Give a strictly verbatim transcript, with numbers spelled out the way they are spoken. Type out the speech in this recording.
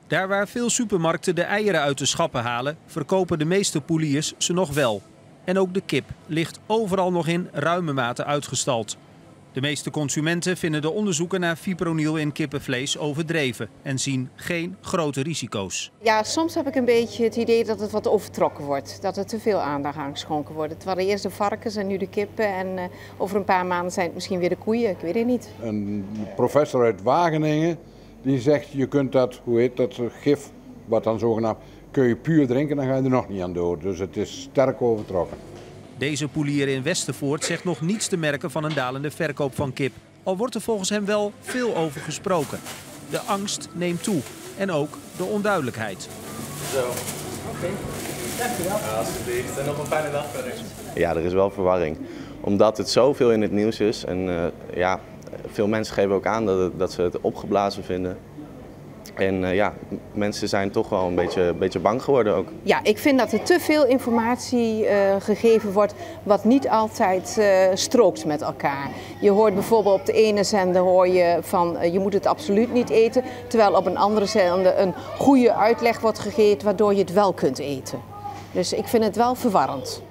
Daar waar veel supermarkten de eieren uit de schappen halen, verkopen de meeste poeliers ze nog wel. En ook de kip ligt overal nog in ruime mate uitgestald. De meeste consumenten vinden de onderzoeken naar fipronil in kippenvlees overdreven en zien geen grote risico's. Ja, soms heb ik een beetje het idee dat het wat overtrokken wordt. Dat er te veel aandacht aan geschonken wordt. Het waren eerst de varkens en nu de kippen en uh, over een paar maanden zijn het misschien weer de koeien, ik weet het niet. Een professor uit Wageningen die zegt je kunt dat, hoe heet dat, gif, wat dan zogenaamd, kun je puur drinken, dan ga je er nog niet aan dood. Dus het is sterk overtrokken. Deze poelier in Westervoort zegt nog niets te merken van een dalende verkoop van kip. Al wordt er volgens hem wel veel over gesproken. De angst neemt toe en ook de onduidelijkheid. Zo. Oké, okay. Dankjewel. Ja, alsjeblieft. En nog een fijne dag verder. Ja, er is wel verwarring. Omdat het zoveel in het nieuws is en uh, ja, veel mensen geven ook aan dat, het, dat ze het opgeblazen vinden. En uh, ja, mensen zijn toch wel een beetje, een beetje bang geworden ook. Ja, ik vind dat er te veel informatie uh, gegeven wordt wat niet altijd uh, strookt met elkaar. Je hoort bijvoorbeeld op de ene zender hoor je van uh, je moet het absoluut niet eten. Terwijl op een andere zender een goede uitleg wordt gegeven waardoor je het wel kunt eten. Dus ik vind het wel verwarrend.